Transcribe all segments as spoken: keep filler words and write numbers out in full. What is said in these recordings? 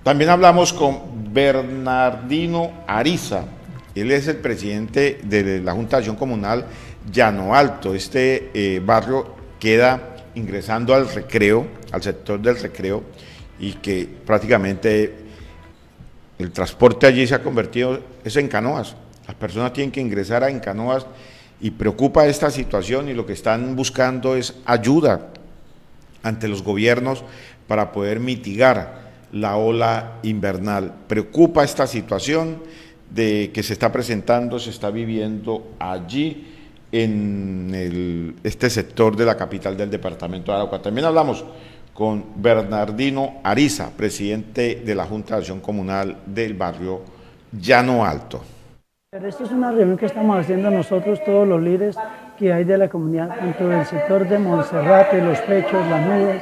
También hablamos con Bernardino Ariza. Él es el presidente de la Junta de Acción Comunal Llano Alto. Este eh, barrio queda ingresando al recreo, al sector del recreo, y que prácticamente el transporte allí se ha convertido es en canoas. Las personas tienen que ingresar en canoas y preocupa esta situación, y lo que están buscando es ayuda ante los gobiernos para poder mitigar la ola invernal. Preocupa esta situación de que se está presentando, se está viviendo allí en el, este sector de la capital del departamento de Arauca. También hablamos con Bernardino Ariza, presidente de la Junta de Acción Comunal del barrio Llano Alto. Esta es una reunión que estamos haciendo nosotros, todos los líderes que hay de la comunidad, tanto del sector de Monserrate, Los Pechos, Las Nubes,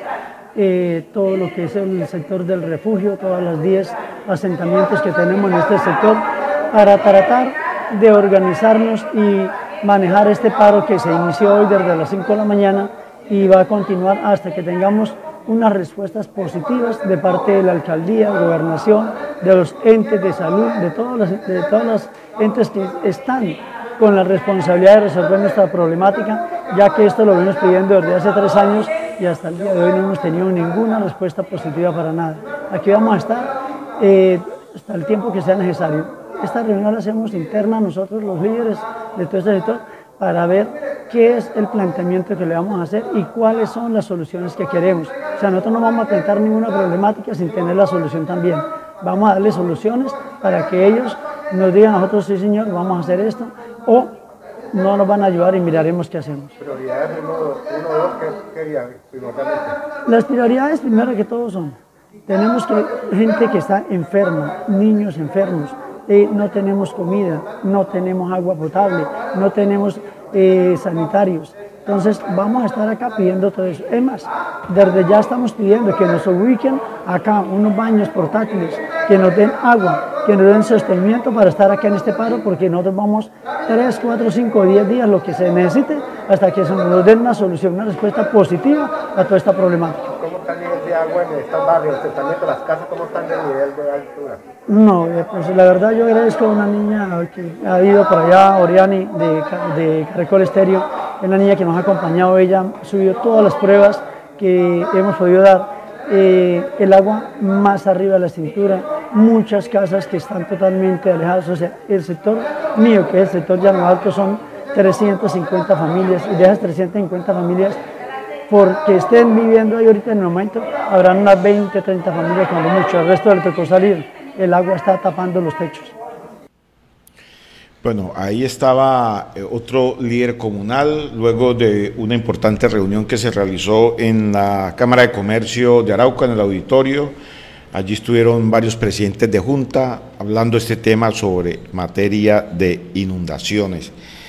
eh, todo lo que es el sector del refugio, todas las diez asentamientos que tenemos en este sector, para tratar de organizarnos y manejar este paro que se inició hoy desde las cinco de la mañana y va a continuar hasta que tengamos unas respuestas positivas de parte de la alcaldía, gobernación, de los entes de salud, de todos los, de todos los entes que están con la responsabilidad de resolver nuestra problemática, ya que esto lo venimos pidiendo desde hace tres años y hasta el día de hoy no hemos tenido ninguna respuesta positiva para nada. Aquí vamos a estar eh, hasta el tiempo que sea necesario. Esta reunión la hacemos interna nosotros, los líderes de todo este sector, para ver qué es el planteamiento que le vamos a hacer y cuáles son las soluciones que queremos. O sea, nosotros no vamos a plantear ninguna problemática sin tener la solución también. Vamos a darle soluciones para que ellos nos digan a nosotros, sí señor, vamos a hacer esto, o no nos van a ayudar y miraremos qué hacemos. ¿Prioridades uno, uno o dos qué querían primordialmente? Las prioridades, primero que todo, son, tenemos que, gente que está enferma, niños enfermos, eh, no tenemos comida, no tenemos agua potable, no tenemos eh, sanitarios. Entonces vamos a estar acá pidiendo todo eso. Es más, desde ya estamos pidiendo que nos ubiquen acá unos baños portátiles, que nos den agua, que nos den sostenimiento para estar acá en este paro, porque nosotros vamos tres, cuatro, cinco, diez días, lo que se necesite, hasta que nos den una solución, una respuesta positiva a toda esta problemática. ¿Cómo está el nivel de agua en estos barrios, asentamientos, las casas, cómo están de nivel de altura? No, pues la verdad yo agradezco a una niña que ha ido por allá, Oriani, de, de Caracol Estéreo, es una niña que nos ha acompañado, ella subió todas las pruebas que hemos podido dar. Eh, el agua más arriba de la cintura, muchas casas que están totalmente alejadas, o sea, el sector mío, que es el sector Llano Alto, son trescientas cincuenta familias, y de esas trescientas cincuenta familias, porque estén viviendo ahí ahorita en el momento, habrán unas veinte, treinta familias cuando mucho, el resto le tocó salir, el agua está tapando los techos. Bueno, ahí estaba otro líder comunal, luego de una importante reunión que se realizó en la Cámara de Comercio de Arauca, en el auditorio. Allí estuvieron varios presidentes de junta hablando de este tema sobre materia de inundaciones.